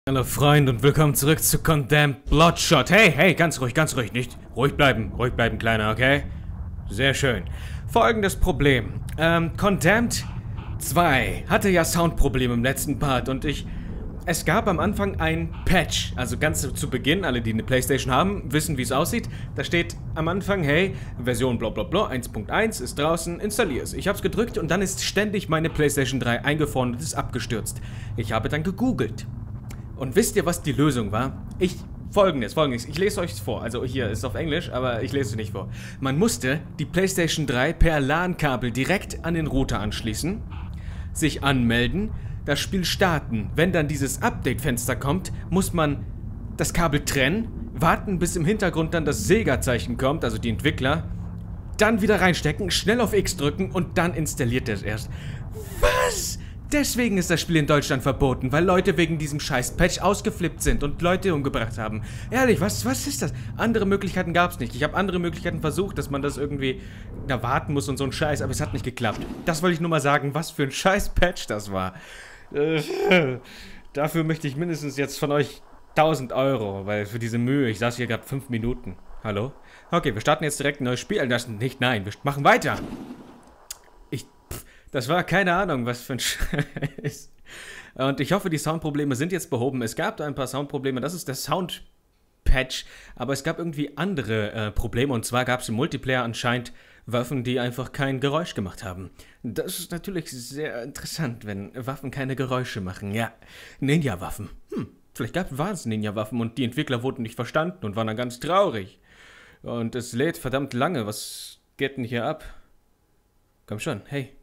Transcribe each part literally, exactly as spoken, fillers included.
Hallo Freunde und willkommen zurück zu Condemned Bloodshot. Hey, hey, ganz ruhig, ganz ruhig, nicht ruhig bleiben, ruhig bleiben, Kleiner, okay? Sehr schön. Folgendes Problem. Ähm, Condemned zwei hatte ja Soundprobleme im letzten Part und ich... Es gab am Anfang ein Patch, also ganz zu Beginn, alle, die eine Playstation haben, wissen, wie es aussieht. Da steht am Anfang, hey, Version blablabla eins Punkt eins ist draußen, installier es. Ich hab's gedrückt und dann ist ständig meine Playstation drei eingefroren und ist abgestürzt. Ich habe dann gegoogelt. Und wisst ihr, was die Lösung war? Ich, folgendes, folgendes, ich lese euch vor, also hier ist auf Englisch, aber ich lese es nicht vor. Man musste die Playstation drei per LAN-Kabel direkt an den Router anschließen, sich anmelden, das Spiel starten. Wenn dann dieses Update-Fenster kommt, muss man das Kabel trennen, warten, bis im Hintergrund dann das Sega-Zeichen kommt, also die Entwickler, dann wieder reinstecken, schnell auf X drücken und dann installiert er es erst. Was? Deswegen ist das Spiel in Deutschland verboten, weil Leute wegen diesem scheiß Patch ausgeflippt sind und Leute umgebracht haben. Ehrlich, was, was ist das? Andere Möglichkeiten gab es nicht. Ich habe andere Möglichkeiten versucht, dass man das irgendwie da warten muss und so ein Scheiß, aber es hat nicht geklappt. Das wollte ich nur mal sagen, was für ein scheiß Patch das war. Äh, dafür möchte ich mindestens jetzt von euch tausend Euro, weil für diese Mühe, ich saß hier gerade fünf Minuten. Hallo? Okay, wir starten jetzt direkt ein neues Spiel. Das nicht, nein, wir machen weiter. Ich... Pff, Das war keine Ahnung, was für ein Scheiß. Und ich hoffe, die Soundprobleme sind jetzt behoben. Es gab da ein paar Soundprobleme, das ist der Soundpatch, aber es gab irgendwie andere äh, Probleme. Und zwar gab es im Multiplayer anscheinend Waffen, die einfach kein Geräusch gemacht haben. Das ist natürlich sehr interessant, wenn Waffen keine Geräusche machen. Ja, Ninja-Waffen. Hm, vielleicht gab es Ninja-Waffen und die Entwickler wurden nicht verstanden und waren dann ganz traurig. Und es lädt verdammt lange. Was geht denn hier ab? Komm schon, hey.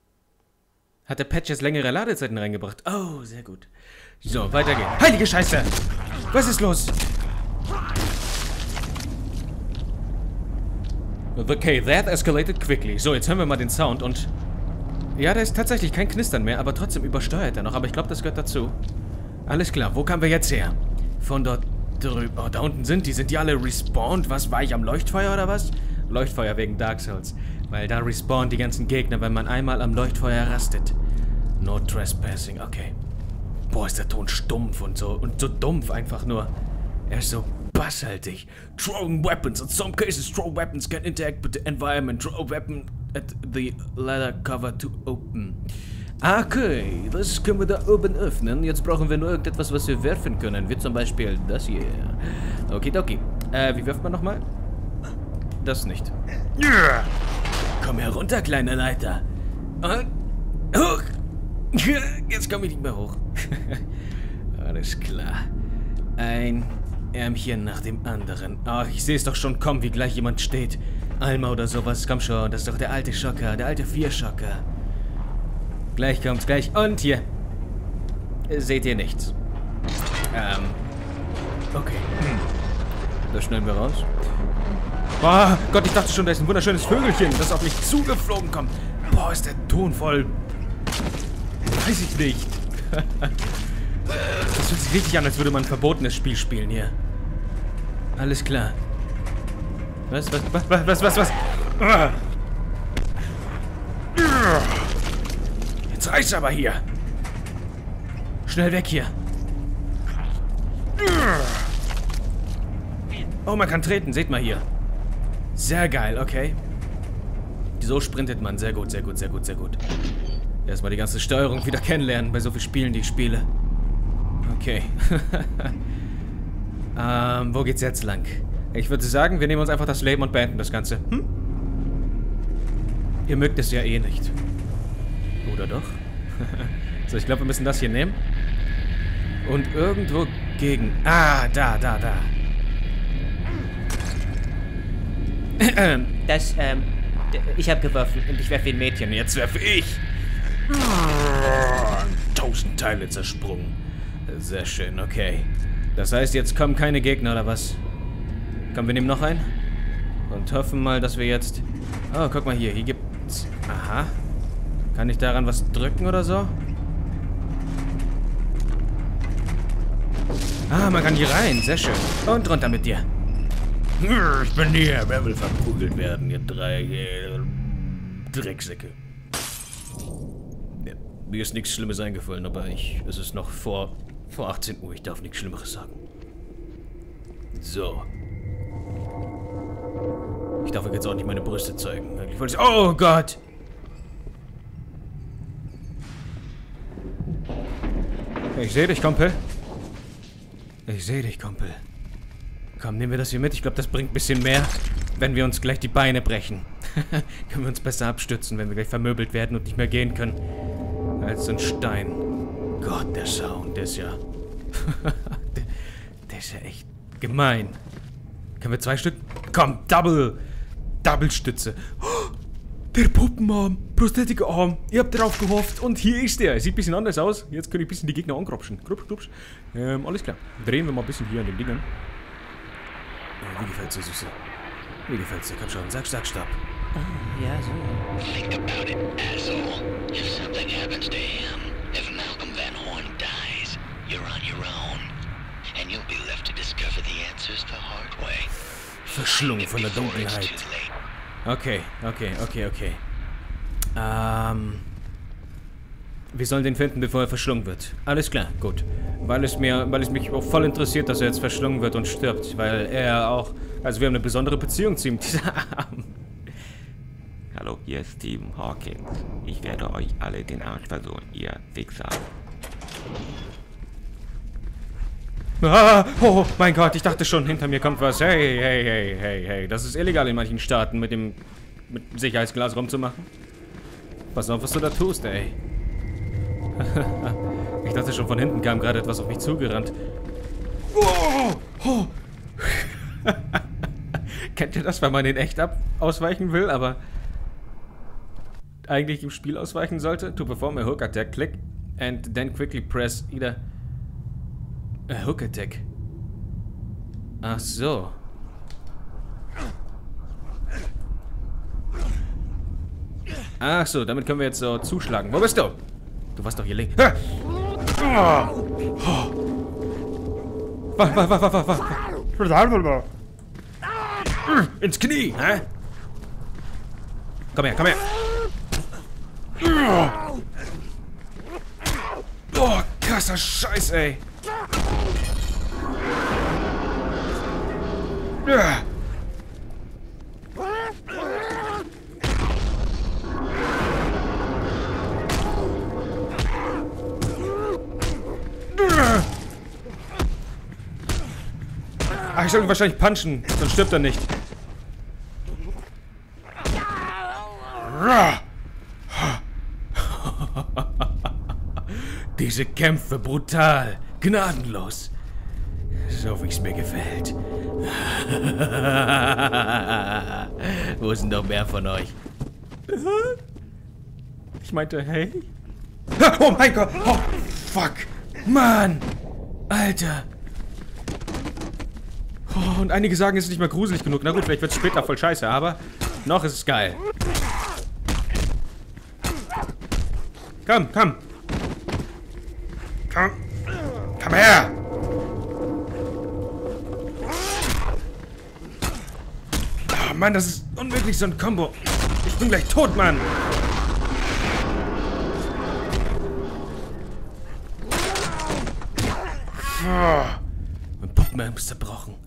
Hat der Patch jetzt längere Ladezeiten reingebracht? Oh, sehr gut. So, weitergehen. Heilige Scheiße! Was ist los? Okay, that escalated quickly. So, jetzt hören wir mal den Sound und... Ja, da ist tatsächlich kein Knistern mehr, aber trotzdem übersteuert er noch. Aber ich glaube, das gehört dazu. Alles klar, wo kamen wir jetzt her? Von dort drüben. Oh, da unten sind die. Sind die alle respawned? Was, war ich am Leuchtfeuer oder was? Leuchtfeuer wegen Dark Souls. Weil da respawnen die ganzen Gegner, wenn man einmal am Leuchtfeuer rastet. No trespassing, okay. Boah, ist der Ton stumpf und so, und so dumpf einfach nur. Er ist so basshaltig. Throwing weapons. In some cases, throw weapons can interact with the environment. Throw a weapon at the ladder cover to open. Okay, das können wir da oben öffnen. Jetzt brauchen wir nur irgendetwas, was wir werfen können. Wie zum Beispiel das hier. Okidoki. Äh, wie wirft man nochmal? Das nicht. Komm herunter, kleiner Leiter. Und hoch. Jetzt komme ich nicht mehr hoch. Alles klar. Ein Ärmchen nach dem anderen. Ach, ich sehe es doch schon kommen, wie gleich jemand steht. Alma oder sowas. Komm schon, das ist doch der alte Schocker, der alte Vierschocker. Gleich kommt's, gleich. Und hier. Seht ihr nichts. Ähm. Okay. Hm. Das schneiden wir raus. Boah, Gott, ich dachte schon, da ist ein wunderschönes Vögelchen, das auf mich zugeflogen kommt. Boah, ist der Ton voll... Weiß ich nicht. Das fühlt sich richtig an, als würde man ein verbotenes Spiel spielen hier. Alles klar. Was, was, was, was, was, was? Jetzt reicht's aber hier. Schnell weg hier. Oh, man kann treten, seht mal hier. Sehr geil, okay. So sprintet man. Sehr gut, sehr gut, sehr gut, sehr gut. Erstmal die ganze Steuerung wieder kennenlernen bei so vielen Spielen, die ich spiele. Okay. ähm, wo geht's jetzt lang? Ich würde sagen, wir nehmen uns einfach das Leben und beenden das Ganze. Hm? Ihr mögt es ja eh nicht. Oder doch? So, ich glaube, wir müssen das hier nehmen. Und irgendwo gegen... Ah, da, da, da. Das, ähm, ich habe geworfen und ich werfe ein Mädchen. Jetzt werfe ich. Tausend Teile zersprungen. Sehr schön, okay. Das heißt, jetzt kommen keine Gegner, oder was? Komm, wir nehmen noch einen. Und hoffen mal, dass wir jetzt... Oh, guck mal hier. Hier gibt's... Aha. Kann ich daran was drücken oder so? Ah, man kann hier rein. Sehr schön. Und runter mit dir. Ich bin hier, wer will verprügelt werden, ihr drei äh, Drecksäcke. Ja, mir ist nichts Schlimmes eingefallen, aber ich, es ist noch vor Vor achtzehn Uhr, ich darf nichts Schlimmeres sagen. So. Ich darf jetzt auch nicht meine Brüste zeigen. Ich wollte... Oh Gott! Ich sehe dich, Kumpel. Ich sehe dich, Kumpel. Komm, nehmen wir das hier mit. Ich glaube, das bringt ein bisschen mehr, wenn wir uns gleich die Beine brechen. Können wir uns besser abstützen, wenn wir gleich vermöbelt werden und nicht mehr gehen können. Als so ein Stein. Gott, der Sound, der ist ja... der, der ist ja echt gemein. Können wir zwei Stück? Komm, Double. Double-Stütze. Oh, der Puppenarm. Prosthetic-Arm. Ihr habt drauf gehofft. Und hier ist der. Sieht ein bisschen anders aus. Jetzt kann ich ein bisschen die Gegner angrupschen. Grupsch, grupsch. Ähm, alles klar. Drehen wir mal ein bisschen hier an den Dingern. Ja, wie gefällt's dir, Süße? Wie gefällt's dir? Komm schon. Sag, sag, stopp. Ah, ja, so. Think about it, asshole. If something happens to him, if Malcolm Van Horn dies, you're on your own. And you'll be left to discover the answers the hard way. Verschlungen von der Dunkelheit. Okay, okay, okay, okay. Ähm... Wir sollen den finden, bevor er verschlungen wird. Alles klar, gut. Weil es mir, weil es mich auch voll interessiert, dass er jetzt verschlungen wird und stirbt. Weil er auch... Also wir haben eine besondere Beziehung zu ihm, dieser Arm. Hallo, hier ist Stephen Hawkins. Ich werde euch alle den Arsch versohlen, ihr Wichser. Ah, oh mein Gott, ich dachte schon, hinter mir kommt was. Hey, hey, hey, hey, hey. Das ist illegal in manchen Staaten, mit dem mit Sicherheitsglas rumzumachen. Pass auf, was du da tust, ey. Ich dachte schon, von hinten kam gerade etwas auf mich zugerannt. Oh, oh. Kennt ihr das, wenn man in echt ab ausweichen will, aber eigentlich im Spiel ausweichen sollte? To perform a hook attack, click and then quickly press either a hook attack. Ach so. Ach so, damit können wir jetzt so zuschlagen. Wo bist du? Du warst doch hier links. Ah! Wach, wach, wach, wach, wach, wach. Ins Knie, hä? Komm her, komm her. Oh, krasser Scheiß, ey. Ach, ich soll ihn wahrscheinlich punchen, sonst stirbt er nicht. Diese Kämpfe brutal, gnadenlos. So wie es mir gefällt. Wo sind noch mehr von euch? Ich meinte, hey? Oh mein Gott! Oh, fuck! Mann! Alter! Oh, und einige sagen, es ist nicht mehr gruselig genug. Na gut, vielleicht wird es später voll scheiße, aber noch ist es geil. Komm, komm! Komm! Komm her! Oh Mann, das ist unmöglich, so ein Kombo. Ich bin gleich tot, Mann! Mein Puppenarm ist zerbrochen.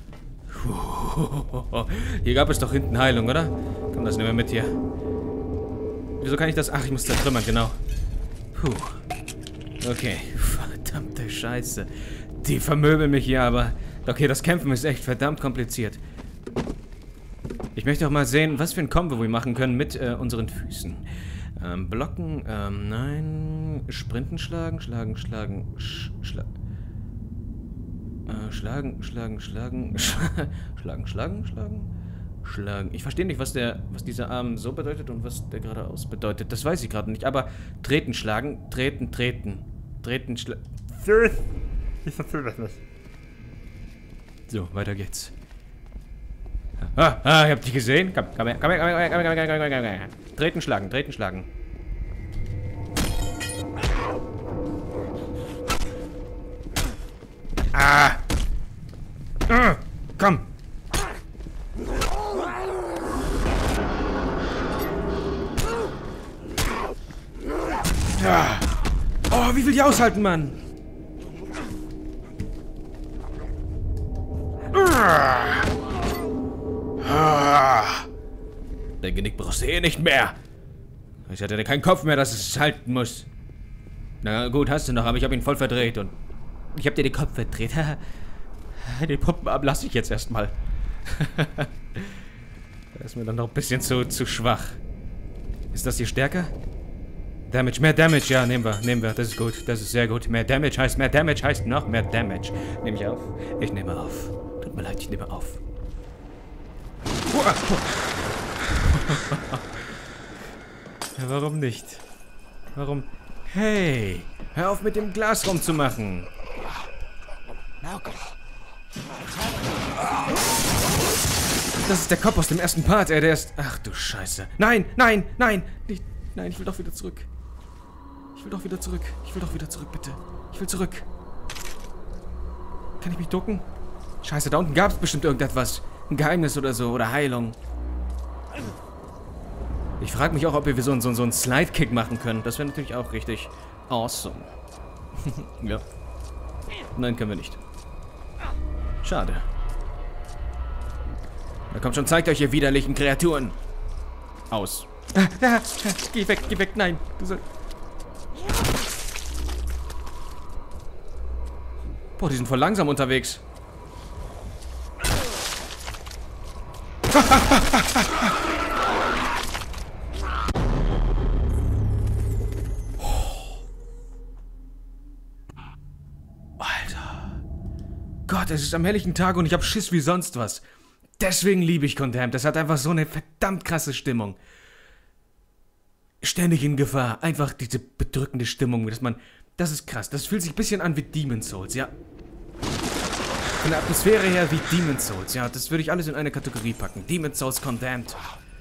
Hier gab es doch hinten Heilung, oder? Komm, das nehmen wir mit hier. Wieso kann ich das? Ach, ich muss zertrümmern, genau. Puh. Okay. Verdammte Scheiße. Die vermöbeln mich hier, aber... Okay, das Kämpfen ist echt verdammt kompliziert. Ich möchte auch mal sehen, was für ein Combo wir machen können mit äh, unseren Füßen. Ähm, blocken, ähm, nein... Sprinten, schlagen, schlagen, schlagen, sch schlagen... Äh, schlagen, schlagen, schlagen, schlagen, schlagen, schlagen, schlagen. Ich verstehe nicht, was der, was dieser Arm so bedeutet und was der geradeaus bedeutet. Das weiß ich gerade nicht. Aber treten, schlagen, treten, treten, treten, schlagen. Ich verstehe das nicht. So, weiter geht's. Ah, ah, ihr habt dich gesehen? Komm, komm her, komm her, komm her, komm her, komm her, komm her, komm her. Treten, schlagen, treten, schlagen. Ah! Ah! Komm! Ja. Oh, wie will die aushalten, Mann? Dein Genick brauchst du eh nicht mehr. Ich hatte keinen Kopf mehr, dass es halten muss. Na gut, hast du noch, aber ich habe ihn voll verdreht und ich habe dir den Kopf verdreht. Den Puppenarm lasse ich jetzt erstmal. Da ist mir dann noch ein bisschen zu, zu schwach. Ist das hier stärker? Damage, mehr Damage, ja, nehmen wir, nehmen wir, das ist gut, das ist sehr gut. Mehr Damage heißt, mehr Damage heißt noch mehr Damage. Nehme ich auf? Ich nehme auf. Tut mir leid, ich nehme auf. Ja, warum nicht? Warum? Hey, hör auf mit dem Glas rumzumachen. Das ist der Kopf aus dem ersten Part, ey, der ist... Ach du Scheiße. Nein, nein, nein, nicht, nein, ich will doch wieder zurück. Ich will doch wieder zurück. Ich will doch wieder zurück, bitte. Ich will zurück. Kann ich mich ducken? Scheiße, da unten gab es bestimmt irgendetwas. Ein Geheimnis oder so, oder Heilung. Ich frage mich auch, ob wir so, so, so einen Slide-Kick machen können. Das wäre natürlich auch richtig awesome. Ja. Nein, können wir nicht. Schade. Na kommt schon, zeigt euch, ihr widerlichen Kreaturen. Aus. Ah, ah, ah, geh weg, geh weg, nein. Du soll... Boah, die sind voll langsam unterwegs. Alter. Gott, es ist am helllichen Tag und ich hab Schiss wie sonst was. Deswegen liebe ich Condemned. Das hat einfach so eine verdammt krasse Stimmung. Ständig in Gefahr. Einfach diese bedrückende Stimmung, dass man... Das ist krass. Das fühlt sich ein bisschen an wie Demon's Souls, ja. Von der Atmosphäre her wie Demon's Souls, ja. Das würde ich alles in eine Kategorie packen. Demon's Souls Condemned.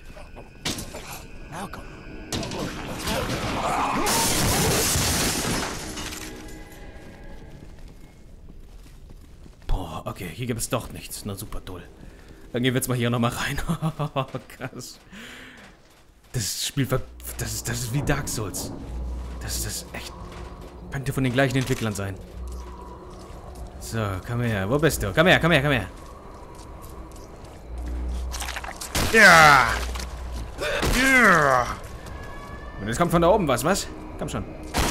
Boah, okay. Hier gibt es doch nichts. Na super toll. Dann gehen wir jetzt mal hier nochmal rein. Krass. Das Spiel, das ist, das ist wie Dark Souls. Das ist das echt... Könnte von den gleichen Entwicklern sein. So, komm her. Wo bist du? Komm her, komm her, komm her. Ja! Ja! Und jetzt kommt von da oben was, was? Komm schon.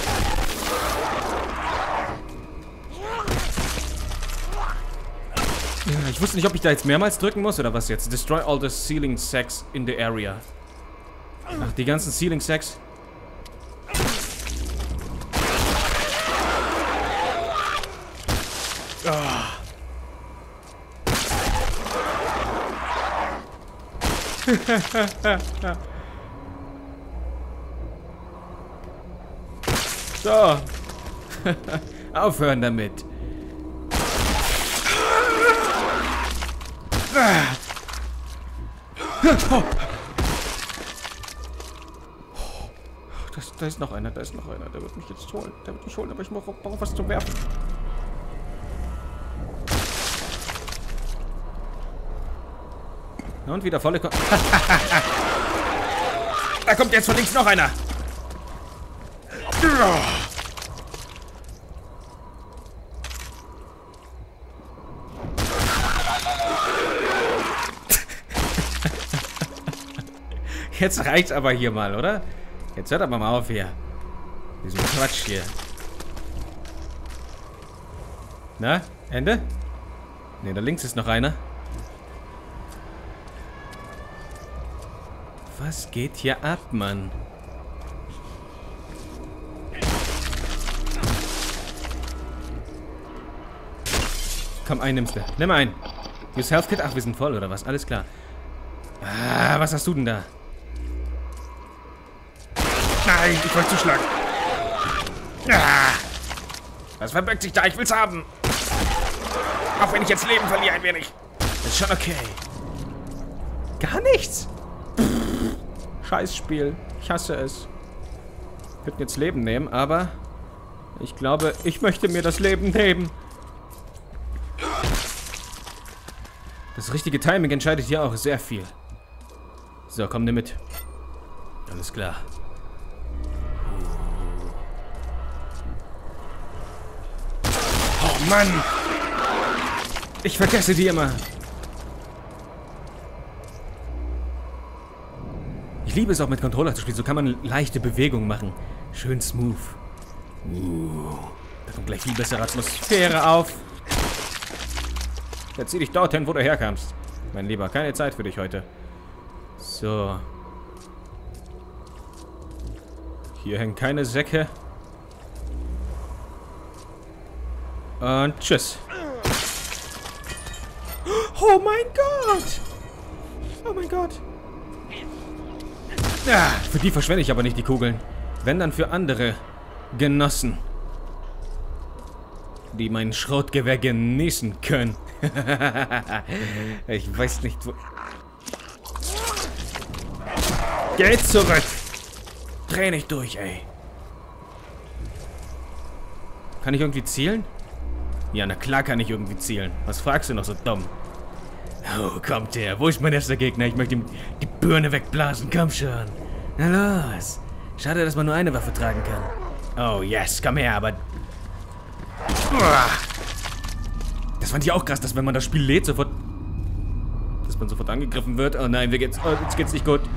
Ich wusste nicht, ob ich da jetzt mehrmals drücken muss oder was jetzt. Destroy all the ceiling sacks in the area. Ach, die ganzen ceiling sacks. Oh. So. Aufhören damit. Das, da ist noch einer, da ist noch einer. Der wird mich jetzt holen. Der wird mich holen, aber ich brauche was zum Werfen. Und wieder volle Kon Da kommt jetzt von links noch einer. Jetzt reicht's aber hier mal, oder? Jetzt hört aber mal auf hier. Diesen Quatsch hier. Na, Ende? Ne, da links ist noch einer. Was geht hier ab, Mann? Komm, einen nimmst du. Nimm einen. Use Health Kit. Ach, wir sind voll, oder was? Alles klar. Ah, was hast du denn da? Nein, ich wollte zuschlagen. Ah, was verbirgt sich da? Ich will's haben. Auch wenn ich jetzt Leben verliere, ein wenig. Ist schon okay. Gar nichts. Scheiß Spiel. Ich hasse es. Wir könnten jetzt Leben nehmen, aber ich glaube, ich möchte mir das Leben nehmen. Das richtige Timing entscheidet hier auch sehr viel. So, komm, nimm mit. Alles klar. Oh Mann! Ich vergesse die immer. liebe es auch mit Controller zu spielen. So kann man leichte Bewegungen machen. Schön smooth. Uh, da kommt gleich viel bessere Atmosphäre auf. Jetzt zieh dich dorthin, wo du herkamst. Mein Lieber, keine Zeit für dich heute. So. Hier hängen keine Säcke. Und tschüss. Oh mein Gott! Oh mein Gott! Ah, für die verschwende ich aber nicht die Kugeln. Wenn, dann für andere Genossen, die mein Schrotgewehr genießen können. Ich weiß nicht, wo... Geh zurück! Dreh nicht durch, ey. Kann ich irgendwie zielen? Ja, na klar kann ich irgendwie zielen. Was fragst du noch so dumm? Oh, kommt her. Wo ist mein erster Gegner? Ich möchte ihm die Birne wegblasen. Komm schon. Na los. Schade, dass man nur eine Waffe tragen kann. Oh, yes. Komm her, aber... Das fand ich auch krass, dass wenn man das Spiel lädt, sofort... Dass man sofort angegriffen wird. Oh nein, wir geht's... Oh, jetzt geht's nicht gut.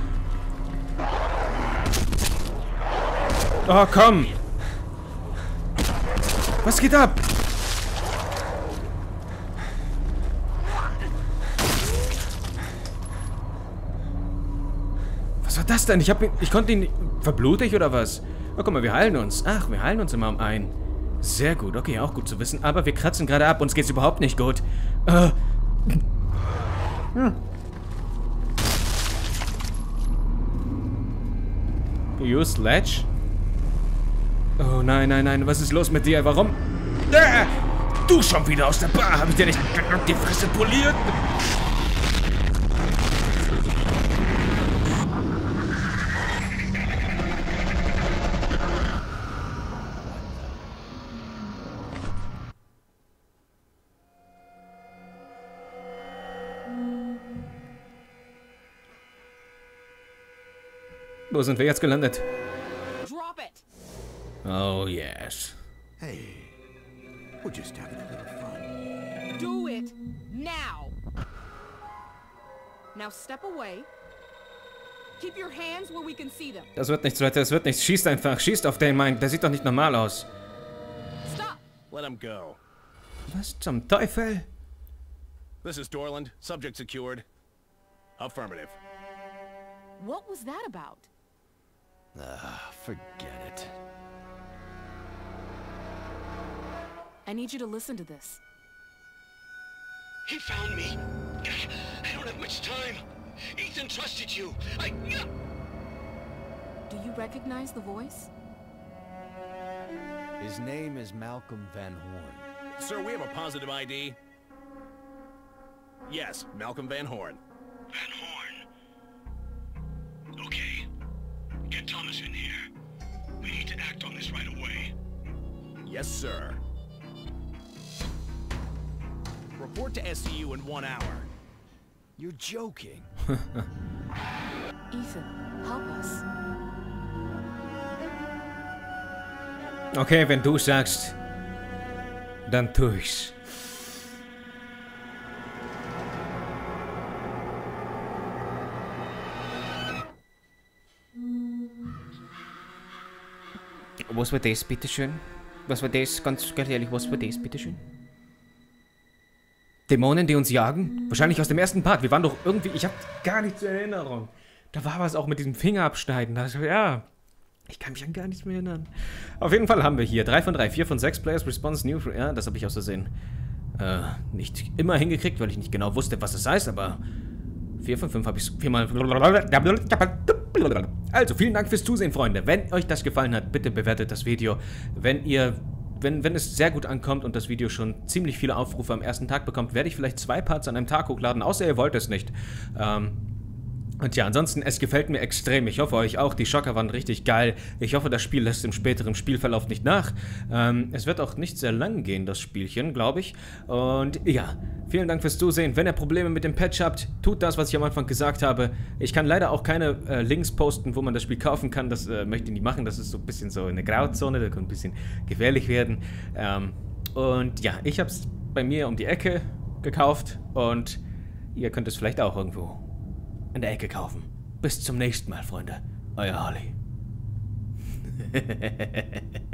Oh, komm. Was geht ab? Was war das denn? Ich hab ihn, ich konnte ihn... Verblute ich oder was? Oh, guck mal, wir heilen uns. Ach, wir heilen uns immer um ein. Sehr gut, okay, auch gut zu wissen. Aber wir kratzen gerade ab, uns geht's überhaupt nicht gut. Äh. Hm. You Sledge? Oh nein, nein, nein, was ist los mit dir? Warum? Ah, du schon wieder aus der Bar. Hab ich dir nicht die Fresse poliert? Wo sind wir jetzt gelandet? Drop it. Oh, yes. Hey, we're just having a little fun. Do it now. Now step away. Keep your hands where we can see them. Das wird nichts, Leute, das wird nichts. Schießt einfach, schießt auf den, mein. Der sieht doch nicht normal aus. Stop. Let him go. Was zum Teufel? This is Dorland. Subject secured. Affirmative. What was that about? Ah, forget it. I need you to listen to this. He found me. I don't have much time. Ethan trusted you. I... Do you recognize the voice? His name is Malcolm Van Horn. Sir, we have a positive I D. Yes, Malcolm Van Horn. Van Horn. Okay. Get Thomas in here. We need to act on this right away. Yes, sir. Report to S C U in one hour. You're joking. Ethan, help us. Okay, wenn du sagst, dann tu ich's. Was war das, bitteschön? Was war das? Ganz, ganz ehrlich, was war das, bitteschön? Dämonen, die uns jagen? Wahrscheinlich aus dem ersten Part. Wir waren doch irgendwie... Ich habe gar nichts in Erinnerung. Da war was auch mit diesem Finger abschneiden. Das, ja... Ich kann mich an gar nichts mehr erinnern. Auf jeden Fall haben wir hier drei von drei, vier von sechs Players Response New... Ja, das habe ich aus Versehen äh, nicht immer hingekriegt, weil ich nicht genau wusste, was es heißt, aber... vier von fünf habe ich viermal... Also, vielen Dank fürs Zusehen, Freunde. Wenn euch das gefallen hat, bitte bewertet das Video. Wenn ihr... Wenn, wenn es sehr gut ankommt und das Video schon ziemlich viele Aufrufe am ersten Tag bekommt, werde ich vielleicht zwei Parts an einem Tag hochladen, außer ihr wollt es nicht. Ähm... Und ja, ansonsten, es gefällt mir extrem. Ich hoffe, euch auch. Die Schocker waren richtig geil. Ich hoffe, das Spiel lässt im späteren Spielverlauf nicht nach. Ähm, es wird auch nicht sehr lang gehen, das Spielchen, glaube ich. Und ja, vielen Dank fürs Zusehen. Wenn ihr Probleme mit dem Patch habt, tut das, was ich am Anfang gesagt habe. Ich kann leider auch keine äh, Links posten, wo man das Spiel kaufen kann. Das äh, möchte ich nicht machen. Das ist so ein bisschen so eine Grauzone. Da kann ein bisschen gefährlich werden. Ähm, und ja, ich habe es bei mir um die Ecke gekauft. Und ihr könnt es vielleicht auch irgendwo in der Ecke kaufen. Bis zum nächsten Mal, Freunde. Euer Holly.